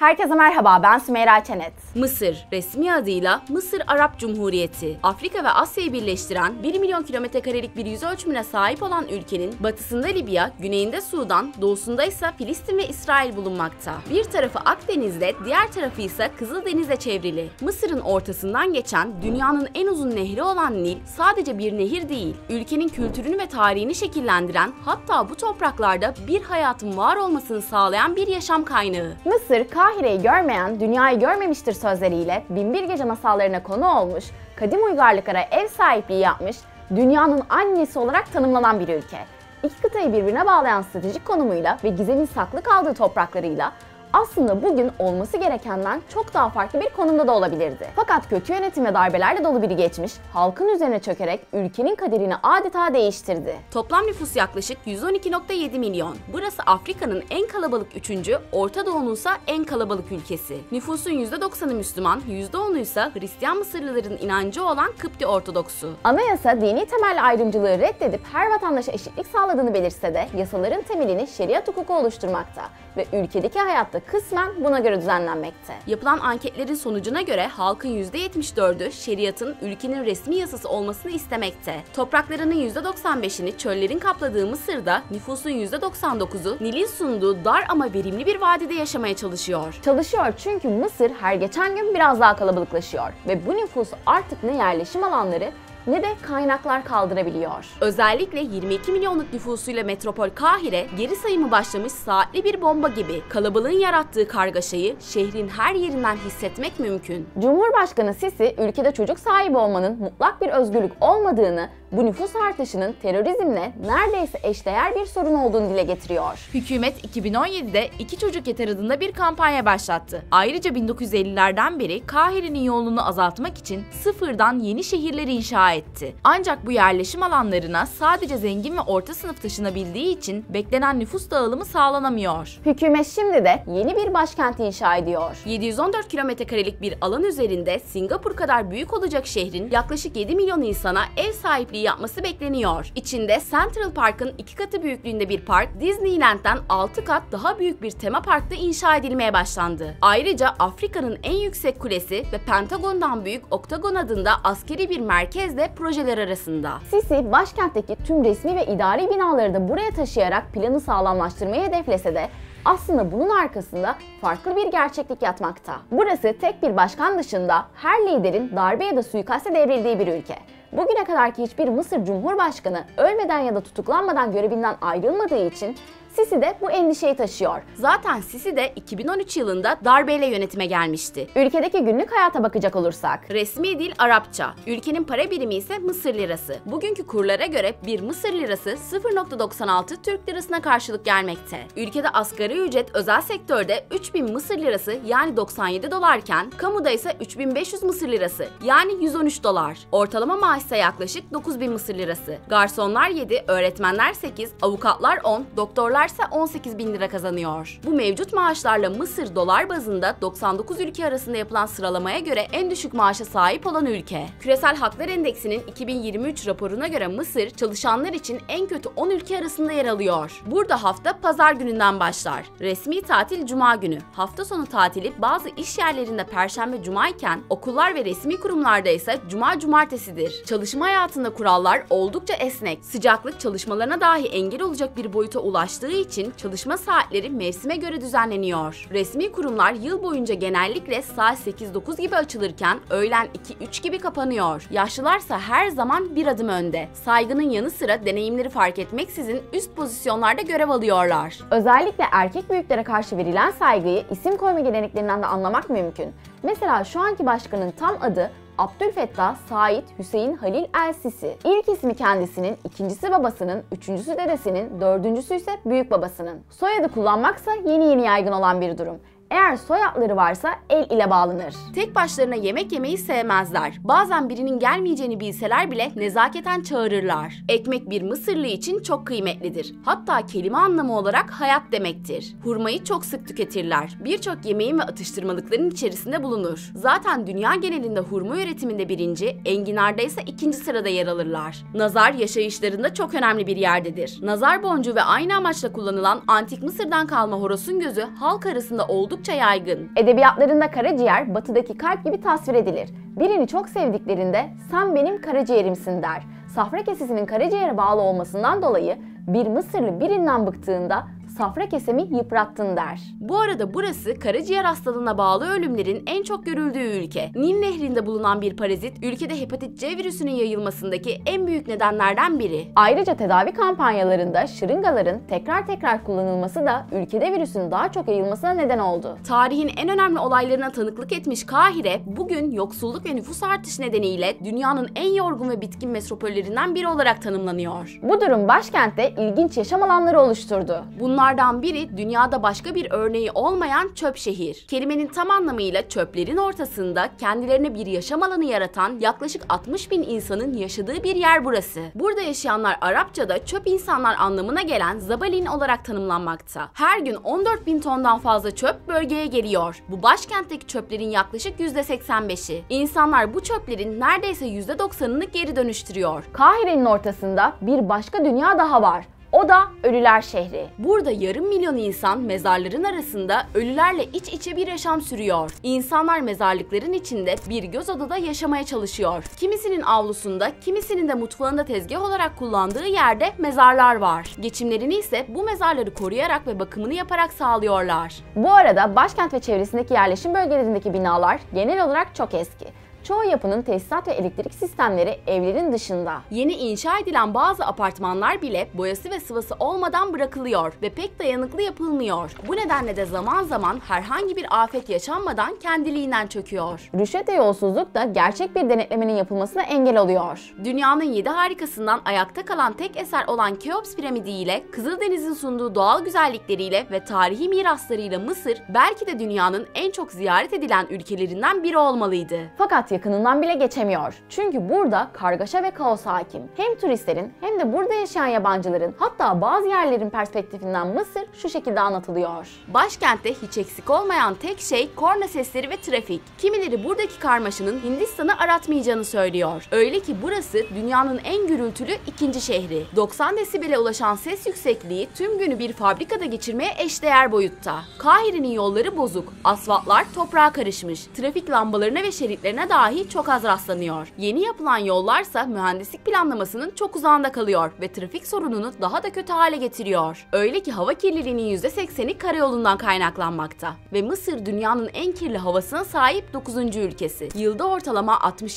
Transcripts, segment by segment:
Herkese merhaba, ben Sümeyra Çenet. Mısır, resmi adıyla Mısır Arap Cumhuriyeti, Afrika ve Asya'yı birleştiren 1 milyon kilometrekarelik bir yüz ölçümüne sahip olan ülkenin batısında Libya, güneyinde Sudan, doğusunda ise Filistin ve İsrail bulunmakta. Bir tarafı Akdeniz'de, diğer tarafı ise Kızıldeniz'le çevrili. Mısır'ın ortasından geçen dünyanın en uzun nehri olan Nil sadece bir nehir değil, ülkenin kültürünü ve tarihini şekillendiren, hatta bu topraklarda bir hayatın var olmasını sağlayan bir yaşam kaynağı. Mısır, Kahire'yi görmeyen dünyayı görmemiştir sözleriyle Binbir Gece masallarına konu olmuş, kadim uygarlıklara ev sahipliği yapmış, dünyanın annesi olarak tanımlanan bir ülke. İki kıtayı birbirine bağlayan stratejik konumuyla ve gizemin saklı kaldığı topraklarıyla aslında bugün olması gerekenden çok daha farklı bir konumda da olabilirdi. Fakat kötü yönetim ve darbelerle dolu bir geçmiş, halkın üzerine çökerek ülkenin kaderini adeta değiştirdi. Toplam nüfus yaklaşık 112,7 milyon. Burası Afrika'nın en kalabalık 3. Orta Doğu'nun ise en kalabalık ülkesi. Nüfusun %90'ı Müslüman, %10'u ise Hristiyan Mısırlıların inancı olan Kıpti Ortodoksu. Anayasa dini temelli ayrımcılığı reddedip her vatandaşa eşitlik sağladığını belirtse de yasaların temelini şeriat hukuku oluşturmakta ve ülkedeki hayatta kısmen buna göre düzenlenmekte. Yapılan anketlerin sonucuna göre halkın %74'ü şeriatın ülkenin resmi yasası olmasını istemekte. Topraklarının %95'ini çöllerin kapladığı Mısır'da nüfusun %99'u Nil'in sunduğu dar ama verimli bir vadide yaşamaya çalışıyor. Çalışıyor çünkü Mısır her geçen gün biraz daha kalabalıklaşıyor ve bu nüfus artık ne yerleşim alanları ne de kaynaklar kaldırabiliyor. Özellikle 22 milyonluk nüfusuyla metropol Kahire geri sayımı başlamış saatli bir bomba gibi kalabalığın yarattığı kargaşayı şehrin her yerinden hissetmek mümkün. Cumhurbaşkanı Sisi ülkede çocuk sahibi olmanın mutlak bir özgürlük olmadığını, bu nüfus artışının terörizmle neredeyse eşdeğer bir sorun olduğunu dile getiriyor. Hükümet 2017'de 2 çocuk yeter adında bir kampanya başlattı. Ayrıca 1950'lerden beri Kahire'nin yoğunluğunu azaltmak için sıfırdan yeni şehirleri inşa etti. Ancak bu yerleşim alanlarına sadece zengin ve orta sınıf taşınabildiği için beklenen nüfus dağılımı sağlanamıyor. Hükümet şimdi de yeni bir başkent inşa ediyor. 714 kilometrekarelik bir alan üzerinde Singapur kadar büyük olacak şehrin yaklaşık 7 milyon insana ev sahipliği yapması bekleniyor. İçinde Central Park'ın 2 katı büyüklüğünde bir park, Disneyland'den 6 kat daha büyük bir tema parkta inşa edilmeye başlandı. Ayrıca Afrika'nın en yüksek kulesi ve Pentagon'dan büyük Oktagon adında askeri bir merkez de projeler arasında. Sisi, başkentteki tüm resmi ve idari binaları da buraya taşıyarak planı sağlamlaştırmayı hedeflese de aslında bunun arkasında farklı bir gerçeklik yatmakta. Burası tek bir başkan dışında her liderin darbe ya da suikaste devrildiği bir ülke. Bugüne kadarki hiçbir Mısır Cumhurbaşkanı ölmeden ya da tutuklanmadan görevinden ayrılmadığı için Sisi de bu endişeyi taşıyor. Zaten Sisi de 2013 yılında darbeyle yönetime gelmişti. Ülkedeki günlük hayata bakacak olursak, resmi dil Arapça, ülkenin para birimi ise Mısır lirası. Bugünkü kurlara göre bir Mısır lirası 0,96 Türk lirasına karşılık gelmekte. Ülkede asgari ücret özel sektörde 3000 Mısır lirası yani 97 dolarken, kamuda ise 3500 Mısır lirası yani 113 dolar. Ortalama maaş ise yaklaşık 9000 Mısır lirası. Garsonlar 7, öğretmenler 8, avukatlar 10, doktorlar ise 18 bin lira kazanıyor. Bu mevcut maaşlarla Mısır dolar bazında 99 ülke arasında yapılan sıralamaya göre en düşük maaşa sahip olan ülke. Küresel Haklar Endeksinin 2023 raporuna göre Mısır çalışanlar için en kötü 10 ülke arasında yer alıyor. Burada hafta pazar gününden başlar. Resmi tatil cuma günü. Hafta sonu tatili bazı iş yerlerinde perşembe cuma iken okullar ve resmi kurumlarda ise cuma cumartesidir. Çalışma hayatında kurallar oldukça esnek. Sıcaklık çalışmalarına dahi engel olacak bir boyuta ulaştığı için çalışma saatleri mevsime göre düzenleniyor. Resmi kurumlar yıl boyunca genellikle saat 8-9 gibi açılırken öğlen 2-3 gibi kapanıyor. Yaşlılarsa her zaman bir adım önde. Saygının yanı sıra deneyimleri fark etmeksizin üst pozisyonlarda görev alıyorlar. Özellikle erkek büyüklere karşı verilen saygıyı isim koyma geleneklerinden de anlamak mümkün. Mesela şu anki başkanın tam adı Abdülfettah Said Hüseyin Halil El-Sisi. İlk ismi kendisinin, ikincisi babasının, üçüncüsü dedesinin, dördüncüsü ise büyük babasının. Soyadı kullanmaksa yeni yaygın olan bir durum. Eğer soyadları varsa el ile bağlanır. Tek başlarına yemek yemeyi sevmezler. Bazen birinin gelmeyeceğini bilseler bile nezaketen çağırırlar. Ekmek bir Mısırlı için çok kıymetlidir. Hatta kelime anlamı olarak hayat demektir. Hurmayı çok sık tüketirler. Birçok yemeğin ve atıştırmalıkların içerisinde bulunur. Zaten dünya genelinde hurma üretiminde birinci, enginarda ise ikinci sırada yer alırlar. Nazar yaşayışlarında çok önemli bir yerdedir. Nazar boncuğu ve aynı amaçla kullanılan antik Mısır'dan kalma horosun gözü halk arasında olduğu oldukça yaygın. Edebiyatlarında karaciğer batıdaki kalp gibi tasvir edilir. Birini çok sevdiklerinde "sen benim karaciğerimsin" der. Safra kesesinin karaciğere bağlı olmasından dolayı bir Mısırlı birinden bıktığında "safra kesemi yıprattın" der. Bu arada burası karaciğer hastalığına bağlı ölümlerin en çok görüldüğü ülke. Nil Nehri'nde bulunan bir parazit ülkede hepatit C virüsünün yayılmasındaki en büyük nedenlerden biri. Ayrıca tedavi kampanyalarında şırıngaların tekrar kullanılması da ülkede virüsün daha çok yayılmasına neden oldu. Tarihin en önemli olaylarına tanıklık etmiş Kahire, bugün yoksulluk ve nüfus artışı nedeniyle dünyanın en yorgun ve bitkin metropollerinden biri olarak tanımlanıyor. Bu durum başkentte ilginç yaşam alanları oluşturdu. Bunlardan biri dünyada başka bir örneği olmayan çöp şehir. Kelimenin tam anlamıyla çöplerin ortasında kendilerine bir yaşam alanı yaratan yaklaşık 60 bin insanın yaşadığı bir yer burası. Burada yaşayanlar Arapçada çöp insanlar anlamına gelen zabalin olarak tanımlanmakta. Her gün 14 bin tondan fazla çöp bölgeye geliyor. Bu başkentteki çöplerin yaklaşık %85'i. İnsanlar bu çöplerin neredeyse %90'ını geri dönüştürüyor. Kahire'nin ortasında bir başka dünya daha var. O da Ölüler Şehri. Burada yarım milyon insan mezarların arasında ölülerle iç içe bir yaşam sürüyor. İnsanlar mezarlıkların içinde bir göz odada yaşamaya çalışıyor. Kimisinin avlusunda, kimisinin de mutfağında tezgah olarak kullandığı yerde mezarlar var. Geçimlerini ise bu mezarları koruyarak ve bakımını yaparak sağlıyorlar. Bu arada başkent ve çevresindeki yerleşim bölgelerindeki binalar genel olarak çok eski. Çoğu yapının tesisat ve elektrik sistemleri evlerin dışında. Yeni inşa edilen bazı apartmanlar bile boyası ve sıvası olmadan bırakılıyor ve pek dayanıklı yapılmıyor. Bu nedenle de zaman zaman herhangi bir afet yaşanmadan kendiliğinden çöküyor. Rüşvet ve yolsuzluk da gerçek bir denetlemenin yapılmasına engel oluyor. Dünyanın 7 harikasından ayakta kalan tek eser olan Keops piramidi ile Kızıldeniz'in sunduğu doğal güzellikleriyle ve tarihi miraslarıyla Mısır belki de dünyanın en çok ziyaret edilen ülkelerinden biri olmalıydı. Fakat yakınından bile geçemiyor. Çünkü burada kargaşa ve kaos hakim. Hem turistlerin hem de burada yaşayan yabancıların, hatta bazı yerlerin perspektifinden Mısır şu şekilde anlatılıyor. Başkentte hiç eksik olmayan tek şey korna sesleri ve trafik. Kimileri buradaki karmaşanın Hindistan'ı aratmayacağını söylüyor. Öyle ki burası dünyanın en gürültülü ikinci şehri. 90 desibele ulaşan ses yüksekliği tüm günü bir fabrikada geçirmeye eşdeğer boyutta. Kahire'nin yolları bozuk, asfaltlar toprağa karışmış, trafik lambalarına ve şeritlerine dahi çok az rastlanıyor. Yeni yapılan yollarsa mühendislik planlamasının çok uzağında kalıyor ve trafik sorununu daha da kötü hale getiriyor. Öyle ki hava kirliliğinin %80'i karayolundan kaynaklanmakta. Ve Mısır dünyanın en kirli havasına sahip 9. ülkesi. Yılda ortalama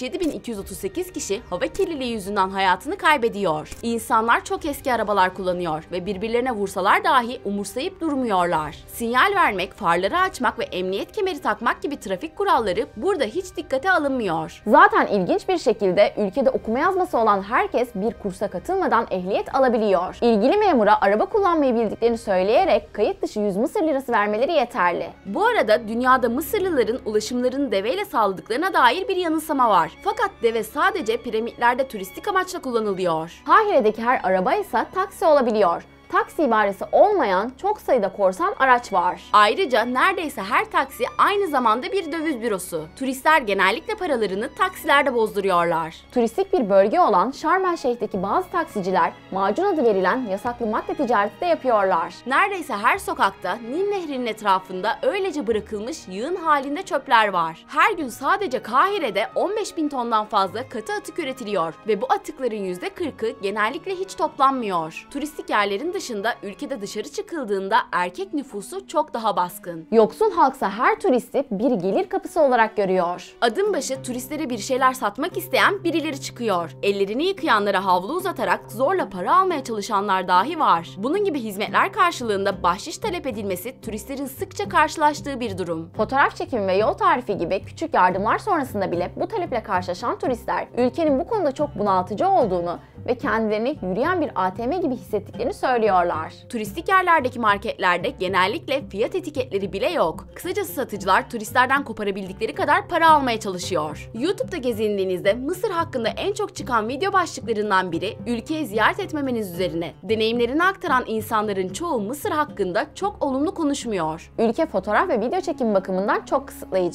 67.238 kişi hava kirliliği yüzünden hayatını kaybediyor. İnsanlar çok eski arabalar kullanıyor ve birbirlerine vursalar dahi umursayıp durmuyorlar. Sinyal vermek, farları açmak ve emniyet kemeri takmak gibi trafik kuralları burada hiç dikkate alınmıyor. Zaten ilginç bir şekilde ülkede okuma yazması olan herkes bir kursa katılmadan ehliyet alabiliyor. İlgili memura araba kullanmayı bildiklerini söyleyerek kayıt dışı 100 Mısır lirası vermeleri yeterli. Bu arada dünyada Mısırlıların ulaşımlarını deveyle sağladıklarına dair bir yanılsama var. Fakat deve sadece piramitlerde turistik amaçla kullanılıyor. Kahire'deki her araba ise taksi olabiliyor. Taksi ibaresi olmayan çok sayıda korsan araç var. Ayrıca neredeyse her taksi aynı zamanda bir döviz bürosu. Turistler genellikle paralarını taksilerde bozduruyorlar. Turistik bir bölge olan Şarm El Şeyh'teki bazı taksiciler macun adı verilen yasaklı madde ticareti de yapıyorlar. Neredeyse her sokakta Nil Nehri'nin etrafında öylece bırakılmış yığın halinde çöpler var. Her gün sadece Kahire'de 15.000 tondan fazla katı atık üretiliyor ve bu atıkların %40'ı genellikle hiç toplanmıyor. Turistik yerlerin dışında ülkede dışarı çıkıldığında erkek nüfusu çok daha baskın. Yoksul halksa her turisti bir gelir kapısı olarak görüyor. Adım başı turistlere bir şeyler satmak isteyen birileri çıkıyor. Ellerini yıkayanlara havlu uzatarak zorla para almaya çalışanlar dahi var. Bunun gibi hizmetler karşılığında bahşiş talep edilmesi turistlerin sıkça karşılaştığı bir durum. Fotoğraf çekimi ve yol tarifi gibi küçük yardımlar sonrasında bile bu taleple karşılaşan turistler ülkenin bu konuda çok bunaltıcı olduğunu ve kendilerini yürüyen bir ATM gibi hissettiklerini söylüyorlar. Turistik yerlerdeki marketlerde genellikle fiyat etiketleri bile yok. Kısacası satıcılar turistlerden koparabildikleri kadar para almaya çalışıyor. YouTube'da gezindiğinizde Mısır hakkında en çok çıkan video başlıklarından biri ülkeyi ziyaret etmemeniz üzerine. Deneyimlerini aktaran insanların çoğu Mısır hakkında çok olumlu konuşmuyor. Ülke fotoğraf ve video çekim bakımından çok kısıtlayıcı.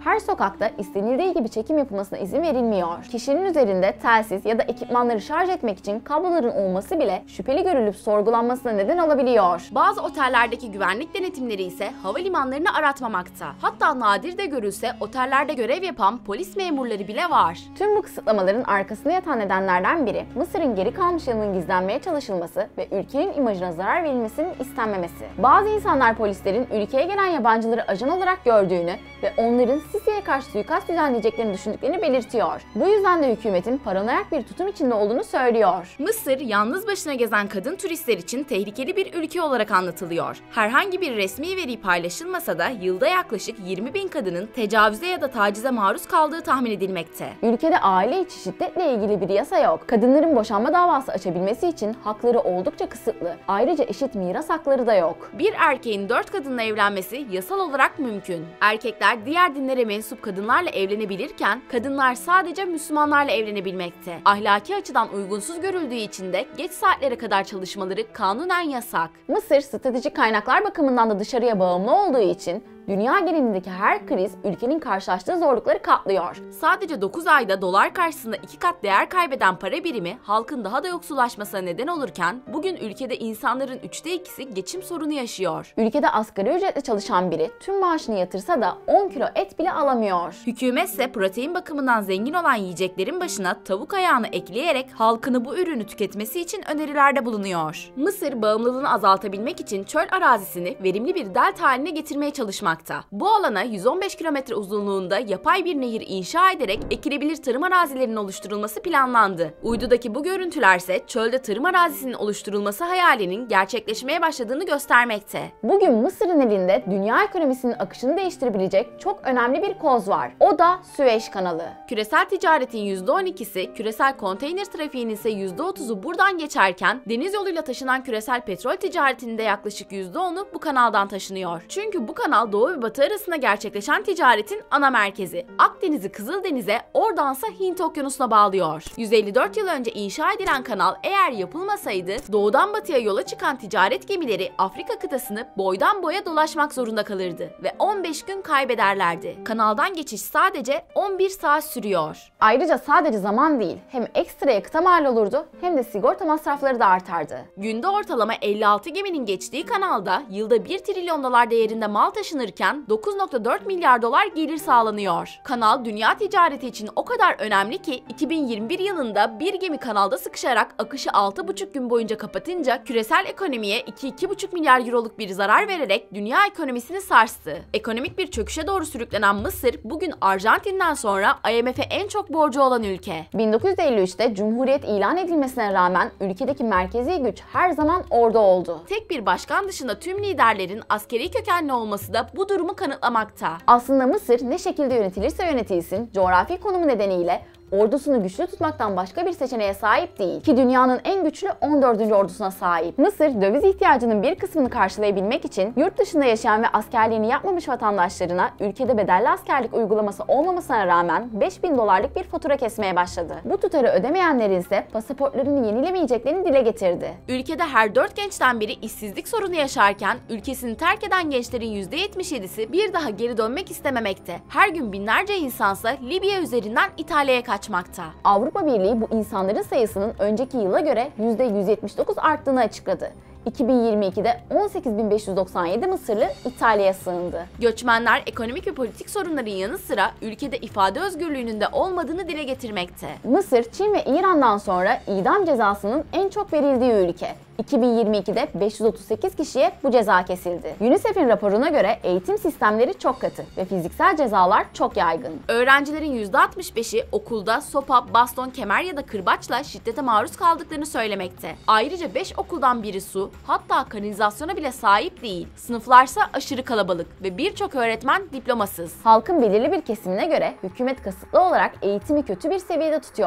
Her sokakta istenildiği gibi çekim yapılmasına izin verilmiyor. Kişinin üzerinde telsiz ya da ekipmanları şarj etmek için kabloların olması bile şüpheli görülüp sorgulanmasına neden olabiliyor. Bazı otellerdeki güvenlik denetimleri ise havalimanlarını aratmamakta. Hatta nadir de görülse otellerde görev yapan polis memurları bile var. Tüm bu kısıtlamaların arkasında yatan nedenlerden biri Mısır'ın geri kalmış yanının gizlenmeye çalışılması ve ülkenin imajına zarar verilmesinin istenmemesi. Bazı insanlar polislerin ülkeye gelen yabancıları ajan olarak gördüğünü ve onların Sisi'ye karşı suikast düzenleyeceklerini düşündüklerini belirtiyor. Bu yüzden de hükümetin paranoyak bir tutum içinde olduğunu söylüyor. Mısır, yalnız başına gezen kadın turistler için tehlikeli bir ülke olarak anlatılıyor. Herhangi bir resmi veri paylaşılmasa da yılda yaklaşık 20.000 kadının tecavüze ya da tacize maruz kaldığı tahmin edilmekte. Ülkede aile içi şiddetle ilgili bir yasa yok. Kadınların boşanma davası açabilmesi için hakları oldukça kısıtlı. Ayrıca eşit miras hakları da yok. Bir erkeğin 4 kadınla evlenmesi yasal olarak mümkün. Erkekler diğer dinlere mensup kadınlarla evlenebilirken kadınlar sadece Müslümanlarla evlenebilmekte. Ahlaki açıdan uygunsuz görüldüğü için de geç saatlere kadar çalışmaları kanunen yasak. Mısır stratejik kaynaklar bakımından da dışarıya bağımlı olduğu için dünya genelindeki her kriz ülkenin karşılaştığı zorlukları katlıyor. Sadece 9 ayda dolar karşısında 2 kat değer kaybeden para birimi halkın daha da yoksullaşmasına neden olurken bugün ülkede insanların 3'te 2'si geçim sorunu yaşıyor. Ülkede asgari ücretle çalışan biri tüm maaşını yatırsa da 10 kilo et bile alamıyor. Hükümet ise protein bakımından zengin olan yiyeceklerin başına tavuk ayağını ekleyerek halkını bu ürünü tüketmesi için önerilerde bulunuyor. Mısır bağımlılığını azaltabilmek için çöl arazisini verimli bir delta haline getirmeye çalışmakta. Bu alana 115 kilometre uzunluğunda yapay bir nehir inşa ederek ekilebilir tarım arazilerinin oluşturulması planlandı. Uydudaki bu görüntülerse çölde tarım arazisinin oluşturulması hayalinin gerçekleşmeye başladığını göstermekte. Bugün Mısır'ın elinde dünya ekonomisinin akışını değiştirebilecek çok önemli bir koz var. O da Süveyş kanalı. Küresel ticaretin %12'si, küresel konteyner trafiğinin ise %30'u buradan geçerken deniz yoluyla taşınan küresel petrol ticaretinin de yaklaşık %10'u bu kanaldan taşınıyor. Çünkü bu kanal Doğu ve Batı arasında gerçekleşen ticaretin ana merkezi. Akdeniz'i Kızıldeniz'e, oradansa Hint Okyanusu'na bağlıyor. 154 yıl önce inşa edilen kanal eğer yapılmasaydı doğudan batıya yola çıkan ticaret gemileri Afrika kıtasını boydan boya dolaşmak zorunda kalırdı ve 15 gün kaybederlerdi. Kanaldan geçiş sadece 11 saat sürüyor. Ayrıca sadece zaman değil, hem ekstra yakıta mal olurdu hem de sigorta masrafları da artardı. Günde ortalama 56 geminin geçtiği kanalda yılda 1 trilyon dolar değerinde mal taşınırken 9.4 milyar dolar gelir sağlanıyor. Kanal dünya ticareti için o kadar önemli ki 2021 yılında bir gemi kanalda sıkışarak akışı 6,5 gün boyunca kapatınca küresel ekonomiye 2-2,5 milyar euroluk bir zarar vererek dünya ekonomisini sarstı. Ekonomik bir çöküşe doğru sürüklenen Mısır bugün Arjantin'den sonra IMF'e en çok borcu olan ülke. 1953'te Cumhuriyet ilan edilmesine rağmen ülkedeki merkezi güç her zaman orada oldu. Tek bir başkan dışında tüm liderlerin askeri kökenli olması da bu durumu kanıtlamakta. Aslında Mısır ne şekilde yönetilirse yönetilsin, coğrafi konumu nedeniyle ordusunu güçlü tutmaktan başka bir seçeneğe sahip değil ki dünyanın en güçlü 14. ordusuna sahip. Mısır, döviz ihtiyacının bir kısmını karşılayabilmek için yurt dışında yaşayan ve askerliğini yapmamış vatandaşlarına ülkede bedelli askerlik uygulaması olmamasına rağmen 5.000 dolarlık bir fatura kesmeye başladı. Bu tutarı ödemeyenlerin ise pasaportlarını yenilemeyeceklerini dile getirdi. Ülkede her 4 gençten biri işsizlik sorunu yaşarken ülkesini terk eden gençlerin %77'si bir daha geri dönmek istememekte. Her gün binlerce insansa Libya üzerinden İtalya'ya kaçmakta. Avrupa Birliği bu insanların sayısının önceki yıla göre %179 arttığını açıkladı. 2022'de 18.597 Mısırlı İtalya'ya sığındı. Göçmenler ekonomik ve politik sorunların yanı sıra ülkede ifade özgürlüğünün de olmadığını dile getirmekte. Mısır, Çin ve İran'dan sonra idam cezasının en çok verildiği ülke. 2022'de 538 kişiye bu ceza kesildi. UNICEF'in raporuna göre eğitim sistemleri çok katı ve fiziksel cezalar çok yaygın. Öğrencilerin %65'i okulda sopa, baston, kemer ya da kırbaçla şiddete maruz kaldıklarını söylemekte. Ayrıca 5 okuldan biri su, hatta kanalizasyona bile sahip değil. Sınıflarsa aşırı kalabalık ve birçok öğretmen diplomasız. Halkın belirli bir kesimine göre hükümet kasıtlı olarak eğitimi kötü bir seviyede tutuyor.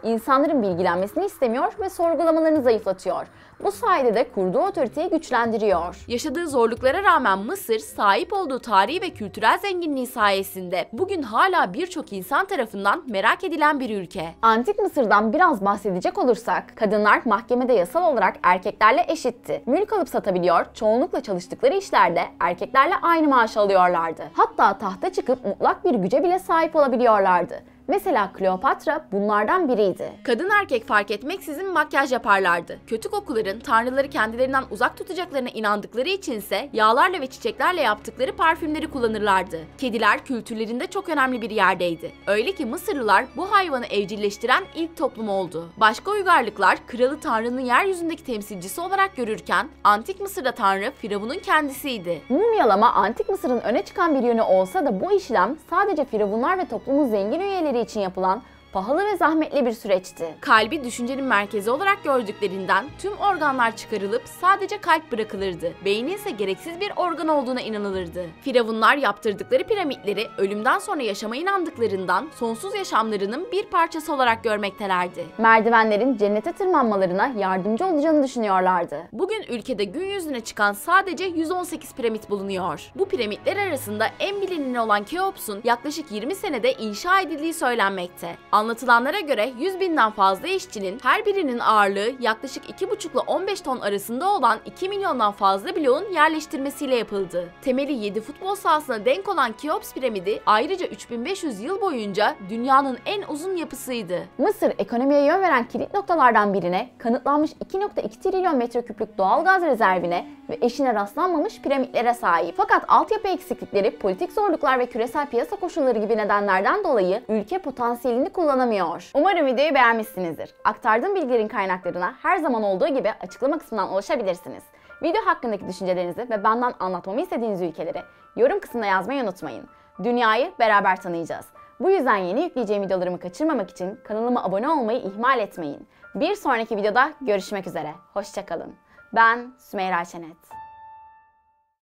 insanların bilgilenmesini istemiyor ve sorgulamalarını zayıflatıyor. Bu sayede de kurduğu otoriteyi güçlendiriyor. Yaşadığı zorluklara rağmen Mısır, sahip olduğu tarihi ve kültürel zenginliği sayesinde bugün hala birçok insan tarafından merak edilen bir ülke. Antik Mısır'dan biraz bahsedecek olursak, kadınlar mahkemede yasal olarak erkeklerle eşitti. Mülk alıp satabiliyor, çoğunlukla çalıştıkları işlerde erkeklerle aynı maaş alıyorlardı. Hatta tahta çıkıp mutlak bir güce bile sahip olabiliyorlardı. Mesela Kleopatra bunlardan biriydi. Kadın erkek fark etmeksizin makyaj yaparlardı. Kötü kokuların tanrıları kendilerinden uzak tutacaklarına inandıkları içinse yağlarla ve çiçeklerle yaptıkları parfümleri kullanırlardı. Kediler kültürlerinde çok önemli bir yerdeydi. Öyle ki Mısırlılar bu hayvanı evcilleştiren ilk toplum oldu. Başka uygarlıklar kralı tanrının yeryüzündeki temsilcisi olarak görürken Antik Mısır'da tanrı Firavun'un kendisiydi. Mumyalama Antik Mısır'ın öne çıkan bir yönü olsa da bu işlem sadece firavunlar ve toplumun zengin üyeleri için yapılan pahalı ve zahmetli bir süreçti. Kalbi düşüncenin merkezi olarak gördüklerinden tüm organlar çıkarılıp sadece kalp bırakılırdı. Beynin ise gereksiz bir organ olduğuna inanılırdı. Firavunlar yaptırdıkları piramitleri ölümden sonra yaşama inandıklarından sonsuz yaşamlarının bir parçası olarak görmektelerdi. Merdivenlerin cennete tırmanmalarına yardımcı olacağını düşünüyorlardı. Bugün ülkede gün yüzüne çıkan sadece 118 piramit bulunuyor. Bu piramitler arasında en bilineni olan Keops'un yaklaşık 20 senede inşa edildiği söylenmekte. Anlatılanlara göre 100.000'den fazla işçinin her birinin ağırlığı yaklaşık 2,5 ile 15 ton arasında olan 2 milyondan fazla bloğun yerleştirmesiyle yapıldı. Temeli 7 futbol sahasına denk olan Keops piramidi ayrıca 3500 yıl boyunca dünyanın en uzun yapısıydı. Mısır ekonomiye yön veren kilit noktalardan birine, kanıtlanmış 2,2 trilyon metreküplük doğal gaz rezervine ve eşine rastlanmamış piramitlere sahip. Fakat altyapı eksiklikleri, politik zorluklar ve küresel piyasa koşulları gibi nedenlerden dolayı ülke potansiyelini kullanamıyor. Umarım videoyu beğenmişsinizdir. Aktardığım bilgilerin kaynaklarına her zaman olduğu gibi açıklama kısmından ulaşabilirsiniz. Video hakkındaki düşüncelerinizi ve benden anlatmamı istediğiniz ülkeleri yorum kısmına yazmayı unutmayın. Dünyayı beraber tanıyacağız. Bu yüzden yeni yükleyeceğim videolarımı kaçırmamak için kanalıma abone olmayı ihmal etmeyin. Bir sonraki videoda görüşmek üzere. Hoşça kalın. Ben Sümeyra Çenet.